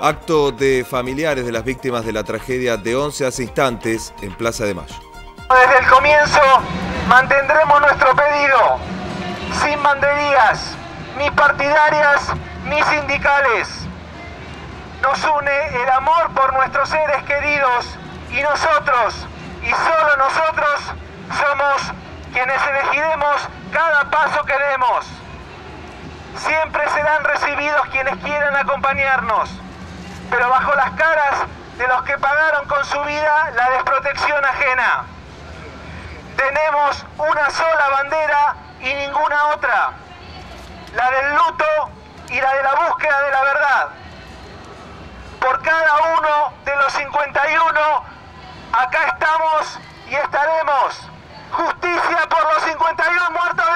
Acto de familiares de las víctimas de la tragedia de 11 hace instantes en Plaza de Mayo. Desde el comienzo mantendremos nuestro pedido, sin banderías, ni partidarias, ni sindicales. Nos une el amor por nuestros seres queridos y nosotros, y solo nosotros, somos quienes elegiremos cada paso que demos. Siempre serán recibidos quienes quieran acompañarnos, pero bajo las caras de los que pagaron con su vida la desprotección ajena. Tenemos una sola bandera y ninguna otra, la del luto y la de la búsqueda de la verdad. Por cada uno de los 51, acá estamos y estaremos. Justicia por los 51 muertos